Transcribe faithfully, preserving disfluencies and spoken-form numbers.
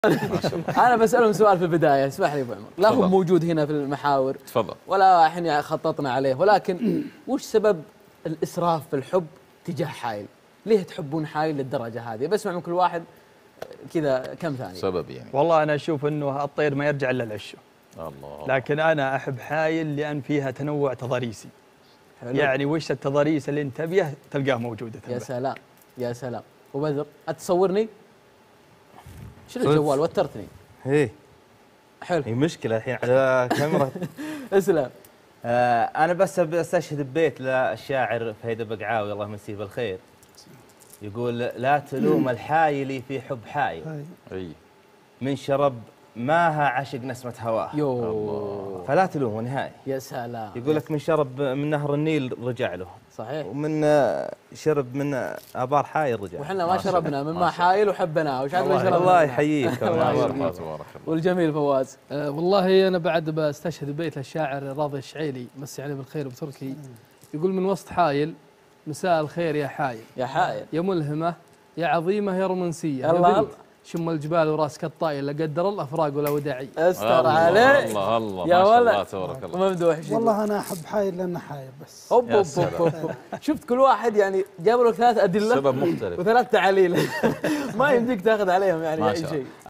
انا بسالهم سؤال في البدايه، اسمح لي ابو عمر، لا هو موجود هنا في المحاور تفضل، ولا احنا خططنا عليه، ولكن وش سبب الاسراف في الحب تجاه حايل؟ ليه تحبون حايل للدرجه هذه؟ بسمع من كل واحد كذا كم ثانيه سبب يعني. والله انا اشوف انه الطير ما يرجع الا العشه. الله. لكن انا احب حايل لان فيها تنوع تضاريسي. حلو. يعني وش التضاريس اللي انت تبيه تلقاه موجوده. يا سلام يا سلام. وبدر اتصورني؟ شنو الجوال وترتني؟ ايه حلو. هي مشكله الحين على كاميرا. اسلم. آه انا بس استشهد ببيت للشاعر فهيد بقعاوي الله يمسيه بالخير، يقول لا تلوم الحايلي في حب حايل، اي من شرب ماها عشق نسمه هواه. يو فلا تلومه نهائي. يا سلام. يقول لك من شرب من نهر النيل رجع له. صحيح. ومن شرب من ابار حايل رجع. وحنا ما شربنا من ماء حايل وحبناه، وش عاد شربنا؟ الله يحييك. الله يحييك. والجميل فواز. أه والله انا بعد بستشهد بيت للشاعر راضي الشعيلي مسي عليه بالخير بتركي، يقول من وسط حايل مساء الخير يا حايل، يا حايل يا ملهمه يا عظيمه يا رومانسيه، الله شم الجبال وراسك الطايل لا قدر الله فراق ولا وداعي. استر عليك الله الله يا ما شاء ولد. الله تبارك الله. ممدوح. والله انا احب حايل لانه حايل بس. هوب هوب هوب. شفت كل واحد يعني جابوا لك ثلاث ادله سبب مختلف وثلاث تعاليل. ما يمديك تاخذ عليهم يعني اي شيء.